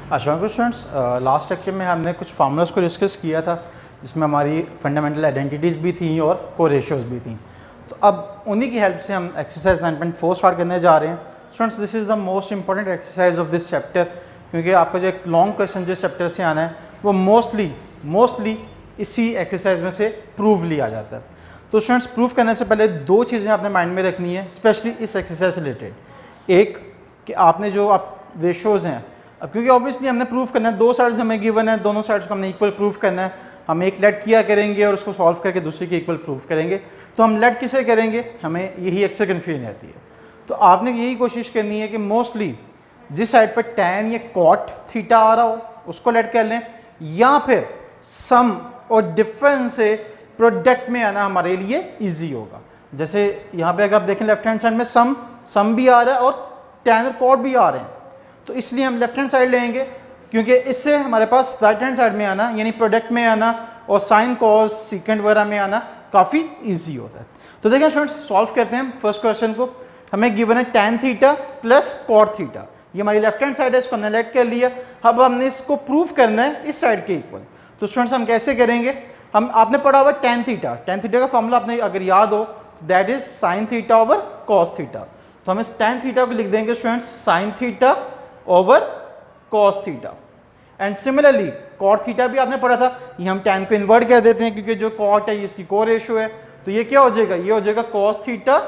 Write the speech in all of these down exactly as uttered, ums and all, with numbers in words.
अस्सलाम students, last lecture में हमने कुछ फार्मूलाज को डिस्कस किया था जिसमें हमारी फंडामेंटल आइडेंटिटीज़ भी थी और को रेशियोज़ भी थी। तो अब उन्हीं की हेल्प से हम exercise nine point four start करने जा रहे हैं। Students, this is the most important exercise of this chapter, क्योंकि आपका जो एक लॉन्ग क्वेश्चन जिस चैप्टर से आना है वो मोस्टली मोस्टली इसी एक्सरसाइज में से प्रूव लिया जाता है। तो स्टूडेंट्स, प्रूव करने से पहले दो चीज़ें आपने माइंड में रखनी है, स्पेशली इस एक्सरसाइज से रिलेटेड। एक कि आपने जो आप रेशोज़ हैं, अब क्योंकि ऑब्वियसली हमने प्रूफ करना है, दो साइड्स हमें गिवन है, दोनों साइड्स को हमने इक्वल प्रूफ करना है। हम एक लेट किया करेंगे और उसको सॉल्व करके दूसरे की इक्वल प्रूफ करेंगे। तो हम लेट किसे करेंगे, हमें यही अक्सर कन्फ्यूजन रहती है। तो आपने यही कोशिश करनी है कि मोस्टली जिस साइड पर टैन या कॉट थीटा आ रहा हो उसको लेट कर लें, या फिर सम और डिफरेंस से प्रोडक्ट में आना हमारे लिए ईजी होगा। जैसे यहाँ पे अगर आप देखें लेफ्ट हैंड साइड में सम सम भी आ रहा है और टैन और कॉट भी आ रहे हैं, तो इसलिए हम लेफ्ट हैंड साइड लेंगे, क्योंकि इससे हमारे पास राइट हैंड साइड में आना यानी प्रोडक्ट में आना और साइन कॉस सीकेंट वगैरह में आना काफ़ी इजी होता है। तो देखिए स्टूडेंट्स, सॉल्व करते हैं फर्स्ट क्वेश्चन को। हमें गिवन है tan theta plus cot theta, ये हमारी लेफ्ट हैंड साइड है, इसको हमने लेट कर लिया। अब हमने इसको प्रूव करना है इस साइड के इक्वल। तो स्टूडेंट्स, हम कैसे करेंगे, हम आपने पढ़ा हुआ टैन थीटा, टैन थीटा का फॉर्मूला आपने अगर याद हो that is sine theta over cos theta. तो हम इस टैन थीटा को लिख देंगे students sine theta over cos theta. And similarly cot theta भी आपने पढ़ा था, ये हम टैन को इन्वर्ट कर देते हैं क्योंकि जो कॉट है ये इसकी को रेशियो है। तो ये क्या हो जाएगा, ये हो जाएगा cos theta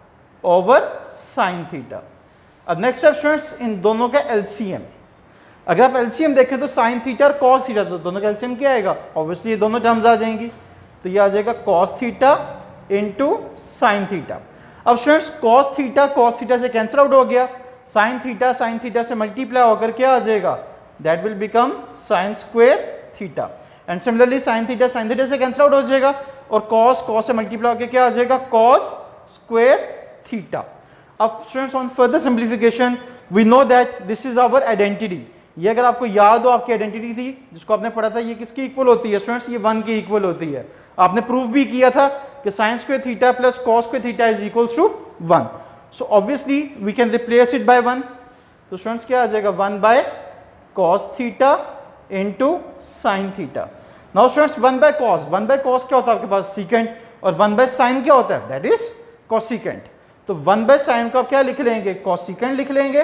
over sine theta. अब नेक्स्ट स्टेप स्टूडेंट्स, इन दोनों का एलसीएम। अगर आप एलसीएम देखें तो साइन थीटा और कॉस थीटा, तो दोनों का एलसीएम क्या आएगा, ऑब्वियसली ये दोनों टर्म्स आ जाएंगी। तो ये आ जाएगा cos theta into sine theta. अब students, cos theta cos theta से कैंसिल आउट हो गया, साइन थीटा साइन थीटा से मल्टीप्लाई होकर क्या आ जाएगा, that will become sine square theta. And similarly sine theta sine theta से कैंसिल आउट हो जाएगा और कॉस कॉस से मल्टीप्लाई होकर क्या आ जाएगा, कॉस स्क्वायर थीटा। अब students, on further simplification we know that this is our identity. ये अगर आपको याद हो, आपकी आइडेंटिटी थी जिसको आपने पढ़ा था, ये किसकी इक्वल होती है स्टूडेंट्स, ये वन की इक्वल होती है। आपने प्रूफ भी किया था कि sine square theta plus cos square theta is equals to one. So obviously we can replace it by one. तो स्टूडेंट्स क्या आ जाएगा, one by cos theta into sine theta. Now students, one by cos, one by cos क्या होता है आपके पास, secant, और वन बाय साइन क्या होता है, दैट इज कॉसिकेंट। तो वन बाय साइन को आप क्या लिख लेंगे, कॉसिकेंट लिख लेंगे,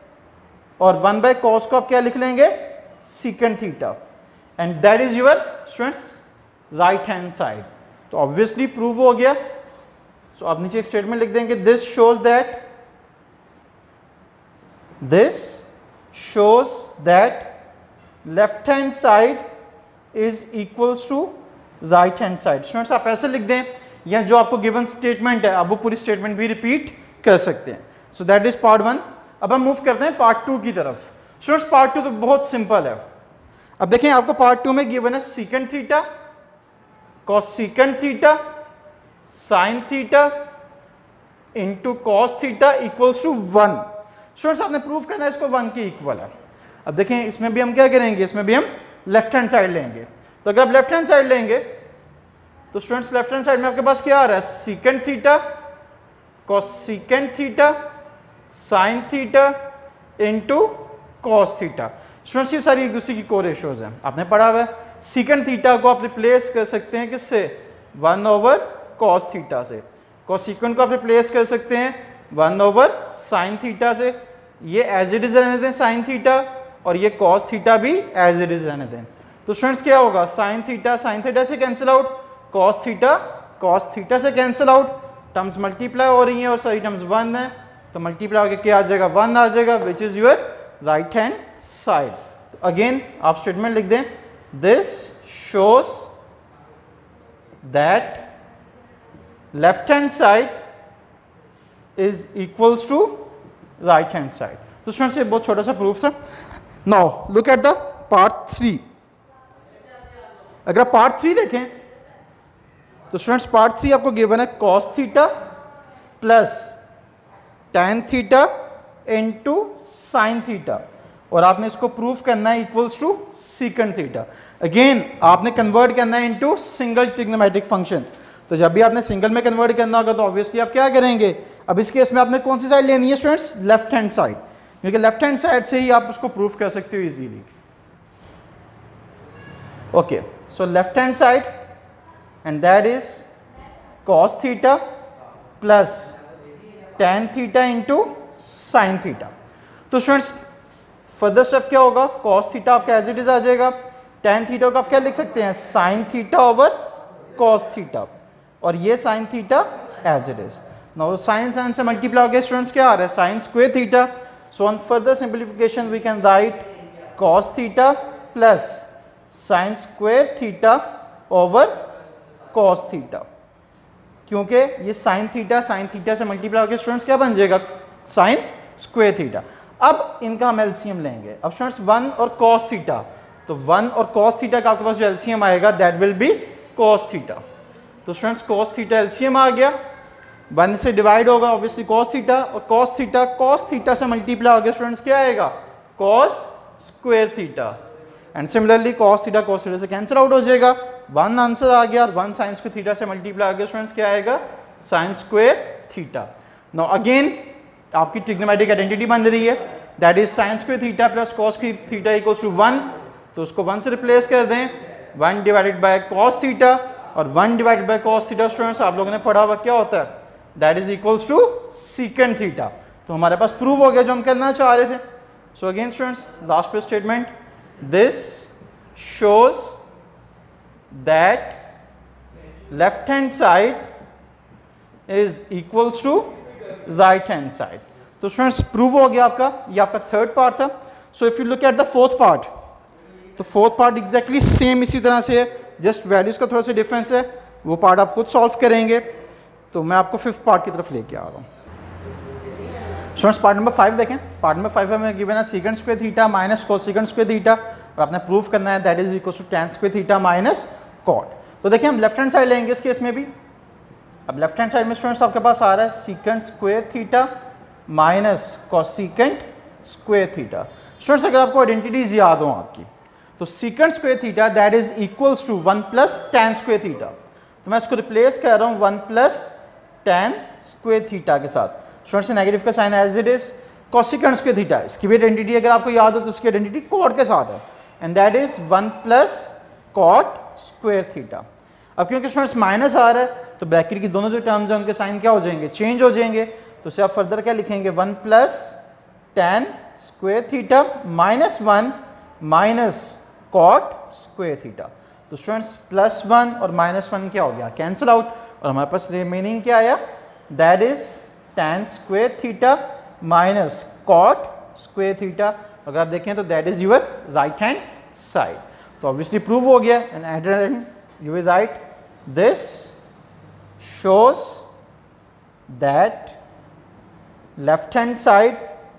और वन बाय कॉस को आप क्या लिख लेंगे, secant theta. And that is your students right hand side. तो ऑब्वियसली प्रूव हो गया। सो so, आप नीचे एक स्टेटमेंट लिख देंगे, this shows that this shows that left hand side is equals to right hand side. Students, आप ऐसे लिख दें, या जो आपको गिवन स्टेटमेंट है आप वो पूरी स्टेटमेंट भी रिपीट कर सकते हैं। So that is part one. अब हम मूव करते हैं पार्ट टू की तरफ। स्टूडेंट्स, पार्ट टू तो बहुत सिंपल है। अब देखें, आपको पार्ट टू में गिवन है secant theta cos secant theta sine theta into cos theta equals to one. Students, आपने प्रूफ करना है इसको वन के इक्वल है। अब देखें, इसमें भी हम क्या करेंगे, इसमें भी हम लेफ्ट हैंड साइड लेंगे। तो अगर आप लेफ्ट हैंड साइड लेंगे तो स्टूडेंट्स लेफ्ट हैंड साइड में आपके पास क्या आ रहा है, secant theta cos secant theta sine theta into cos theta. Students, ये सारी एक दूसरे की को रेशियोज हैं, आपने पढ़ा हुआ है। सीकेंट थीटा को आप रिप्लेस कर सकते हैं किससे, वन ओवर कॉस थीटा से। कॉस सीकेंट को आप रिप्लेस कर सकते हैं वन ओवर साइन थीटा से। ये एज इट इज रहने दें साइन थीटा, और ये कॉस थीटा भी एज इट इज रहने दें। तो स्टूडेंट्स क्या होगा, साइन थीटा साइन थीटा से cancel out, cos theta cos theta से कैंसिल आउट, टर्म्स मल्टीप्लाई हो रही हैं और सारी टर्म्स वन है, तो मल्टीप्लाई होकर क्या आ जाएगा, वन आ जाएगा, which is your right hand side. Again आप स्टेटमेंट लिख दें, this shows that left hand side is equals to right hand side. तो स्टूडेंट्स, ये बहुत छोटा सा प्रूफ है। Now look at the part three. अगर आप पार्ट थ्री देखें तो स्टूडेंट्स, पार्ट थ्री आपको गिवन है cos theta plus tan theta into sine theta, और आपने इसको प्रूफ करना है equals to secant theta. Again आपने कन्वर्ट करना है इनटू सिंगल ट्रिग्नोमेट्रिक फंक्शन। तो जब भी आपने सिंगल में कन्वर्ट करना होगा तो ऑब्वियसली आप क्या करेंगे, अब इस केस में आपने कौन सी साइड लेनी है स्टूडेंट्स, लेफ्ट हैंड साइड, क्योंकि लेफ्ट हैंड साइड से ही आप उसको प्रूफ कर सकते हो easily. Okay, so left hand side and that is cos theta plus tan theta into sine theta. तो स्टूडेंट्स फर्दर स्टेप क्या होगा, कॉस थीटा आपका एज इट इज आ जाएगा, टेन थीटा को आप क्या लिख सकते हैं, sine theta over cos theta, और ये sine theta as it is. Now sine sine से मल्टीप्लाई हो गया स्टूडेंट्स, क्या आ रहा है, sine square theta. So on further simplification we can write cos theta plus sine square theta over cos theta, क्योंकि ये साइन थीटा साइन थीटा से मल्टीप्लाई होकर स्टूडेंट्स क्या बन जाएगा, साइन स्क्वायर थीटा। अब इनका हम एलसीएम लेंगे। अब स्टूडेंट्स वन और कॉस थीटा, तो वन और कॉस थीटा का आपके पास जो एलसीएम आएगा that will be cos theta. तो स्टूडेंट्स कॉस थीटा एलसीएम आ गया, वन से डिवाइड होगा ऑब्वियसली कॉस थीटा, और कॉस थीटा कॉस थीटा से मल्टीप्लाई होगा स्टूडेंट्स क्या आएगा, cos square theta. And similarly cos theta cos theta से कैंसिल आउट हो जाएगा, वन आंसर आ गया, और वन साइन स्क्वायर थीटा से मल्टीप्लाई हो गया स्टूडेंट्स क्या आएगा, sine square theta. Now again आपकी ट्रिग्नोमेट्रिक आइडेंटिटी बन रही है, that is sine square theta plus cos theta equals to one. तो उसको वन से रिप्लेस कर दें, one divided by cos theta, और one divided by cos theta students आप लोगों ने पढ़ा हुआ क्या होता है, that is equals to secant theta. तो हमारे पास प्रूव हो गया जो हम करना चाह रहे थे। सो अगेन स्टूडेंट्स लास्ट पे statement, this shows that left hand side is equals to right hand side. तो स्टूडेंट्स प्रूव हो गया आपका, ये आपका थर्ड पार्ट था। So if you look at the fourth part, तो फोर्थ पार्ट एग्जैक्टली सेम इसी तरह से है, जस्ट वैल्यूज का थोड़ा सा डिफरेंस है, वो पार्ट आप खुद सॉल्व करेंगे। तो मैं आपको फिफ्थ पार्ट की तरफ लेके आ रहा हूँ। स्टूडेंट्स पार्ट नंबर फाइव देखें, पार्ट नंबर फाइव में गिवन है secant square theta minus cosecant square theta, और आपने प्रूव करना है that is equal to tan square theta minus cot. तो देखिए हम लेफ्ट हैंड साइड लेंगे इस केस में भी। अब लेफ्ट हैंड साइड में स्टूडेंट्स आपके पास आ रहा है secant square theta minus cosecant square theta. Students अगर आपको आइडेंटिटीज याद हो आपकी, तो secant square theta that is equals to one plus tan square theta. तो मैं इसको रिप्लेस कर रहा हूँ one plus tan square theta के साथ। स्टूडेंट्स नेगेटिव का sign as it is, cosecant square theta इसकी भी आइडेंटिटी अगर आपको याद हो तो उसकी आइडेंटिटी कॉट के साथ है, and that is one plus cot square theta. अब क्योंकि स्टूडेंट्स माइनस आ रहा है तो ब्रैकेट की दोनों जो टर्म्स हैं उनके साइन क्या हो जाएंगे, चेंज हो जाएंगे। तो उसे आप फर्दर क्या लिखेंगे, one plus tan square theta minus one minus cot square theta. तो स्टूडेंट्स प्लस वन और माइनस वन क्या हो गया, कैंसिल आउट, और हमारे पास रिमेनिंग क्या आया, that is tan square theta minus cot square theta. अगर आप देखें तो that is your right hand side. तो ऑब्वियसली प्रूव हो गया, and at the end you will write this shows that left hand side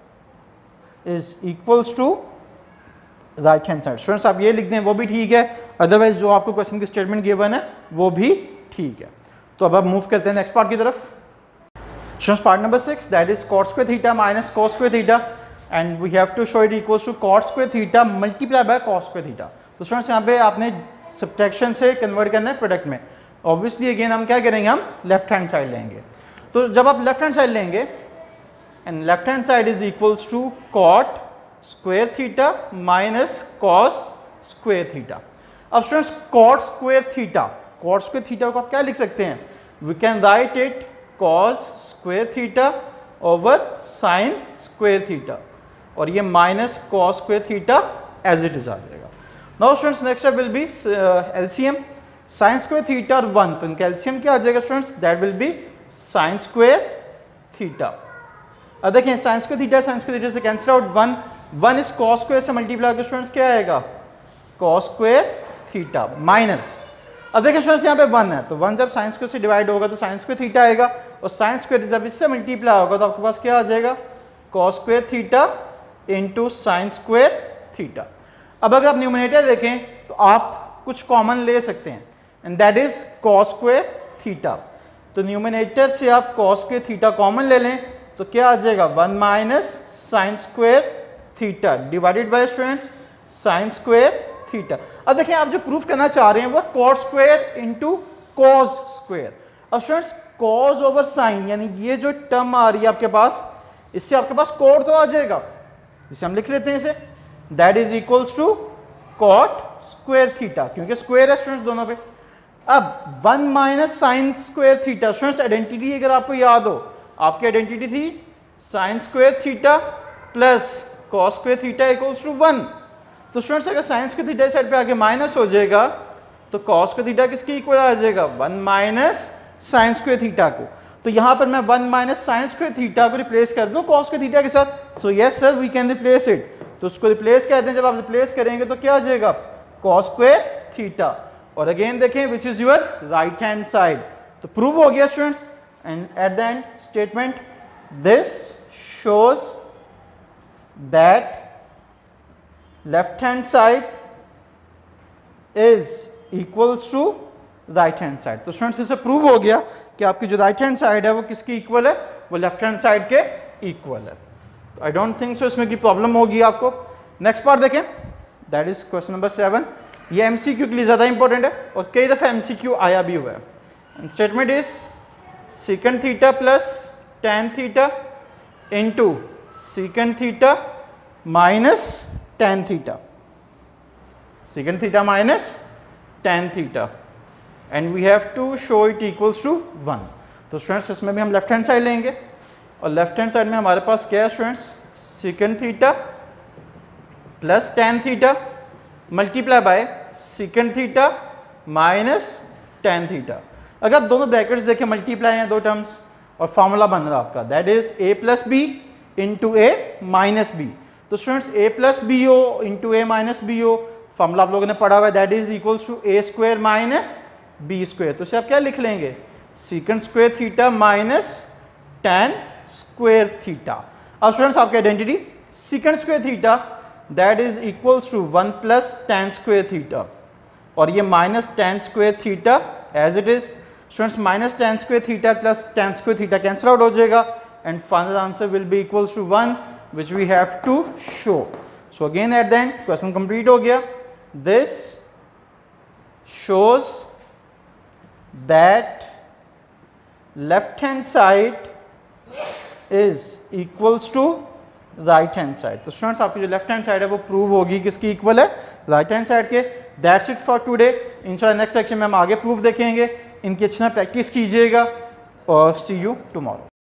is equals to right hand side। Students आप ये लिख दें वो भी ठीक है, अदरवाइज जो आपको क्वेश्चन की स्टेटमेंट गिवन है वो भी ठीक है। तो अब आप मूव करते हैं नेक्स्ट पार्ट की तरफ। Students part number six that is cot square theta minus cos square theta, and we have to show it equals to cot square theta multiply by cos square theta. तो students यहाँ पे आपने subtraction से convert करना है product में। Obviously again हम क्या करेंगे, हम लेफ्ट हैंड साइड लेंगे। तो जब आप लेफ्ट हैंड साइड लेंगे, and left hand side is equals to cot square theta minus cos square theta. अब students cot square theta, cot square theta को आप क्या लिख सकते हैं, we can write it cos square theta over sine square theta, और ये minus cos square theta as it is आ जाएगा। Now students next step will be LCM, sine square theta और वन, तो इनका एलसीएम क्या आ जाएगा students, that will be sine square theta. अब देखें sine square theta sine square theta से कैंसिल आउट, वन वन इस cos स्क्वायर से मल्टीप्लाई करके स्टूडेंट्स क्या आएगा, cos स्क्वायर थीटा माइनस, अब देखिए स्टूडेंट्स यहाँ पे वन है, तो वन जब साइन स्क्वायर से डिवाइड होगा तो साइन स्क्वायर थीटा आएगा, और साइन स्क्वायर जब इससे मल्टीप्लाई होगा तो आपके पास क्या आ जाएगा, cos square theta into sine square theta. अब अगर आप न्यूमरेटर देखें तो आप कुछ कॉमन ले सकते हैं, and that is cos square theta. तो न्यूमरेटर से आप cos स्क्वायर थीटा कॉमन ले लें तो क्या आ जाएगा, one minus sine square theta divided by students sine square theta. अब देखिए आप जो प्रूफ करना चाह रहे हैं वो cot square into cos square. अब स्टूडेंट्स कॉस ओवर साइन, यानी ये जो टर्म आ रही है आपके पास, इससे आपके पास कोड तो आ जाएगा, जिसे हम लिख लेते हैं इसे, that is equals to cot square theta, क्योंकि स्क्वायर है स्टूडेंट्स दोनों पे। अब one minus sine square theta, students identity अगर आपको याद हो, आपकी आइडेंटिटी थी sine square theta plus cos square theta equals to one. तो स्टूडेंट्स अगर साइन स्क्वायर थीटा साइड पे आके माइनस हो जाएगा तो कॉस स्क्वायर थीटा किसके इक्वल आ जाएगा, one minus sine square theta को। तो यहां पर मैं one minus sine square theta को रिप्लेस कर दूं कॉस स्क्वायर थीटा के साथ। So yes sir we can replace it. तो उसको रिप्लेस कहते हैं, जब आप रिप्लेस करेंगे तो क्या आ जाएगा, कॉस स्क्वायर थीटा। और अगेन देखें which is your right hand side. तो प्रूव हो गया students. And at the end statement, this shows that left hand side is equals to right hand side. तो स्टूडेंट्स इससे प्रूव हो गया कि आपकी जो राइट हैंड साइड है वो किसकी इक्वल है, वो लेफ्ट हैंड साइड के इक्वल है। तो आई डोंट थिंक सो इसमें की प्रॉब्लम होगी आपको। नेक्स्ट पार्ट देखें, that is question number seven. ये एमसीक्यू के लिए ज़्यादा इंपॉर्टेंट है और कई दफ़ा एमसीक्यू आया भी हुआ है। Statement is secant theta plus tan theta into secant theta minus tan theta, secant theta minus tan theta, and we have to show it equals to one. तो स्टूडेंट्स इसमें भी हम लेफ्ट हैंड साइड लेंगे और left hand side में हमारे पास क्या है students, secant theta plus tan theta multiply by secant theta minus tan theta. अगर आप दोनों ब्रैकेट्स देखें मल्टीप्लाई हैं दो टर्म्स और फार्मूला बन रहा आपका, that is A plus B into A minus B. तो स्टूडेंट्स ए प्लस बी हो इंटू ए माइनस बी हो, फार्मूला आप लोगों ने पढ़ा हुआ है, that is equals to A square minus B square. तो इसे आप क्या लिख लेंगे, secant square theta minus tan square theta. अब स्टूडेंट्स आपकी identity secant square theta that is equals to one plus tan square theta, और ये minus tan square theta as it is. Students minus tan square theta plus tan square theta cancel out हो जाएगा and final answer will be equals to one, which we have to show. So again at the end question complete हो गया। This shows that left hand side is equals to right hand side। तो students आपकी जो left hand side है वो prove होगी किसकी equal है, राइट हैंड साइड के। That's it for today. इंशाल्लाह नेक्स्ट लेक्चर में हम आगे प्रूफ देखेंगे। इनकी अच्छी प्रैक्टिस कीजिएगा और सी यू टुमारो।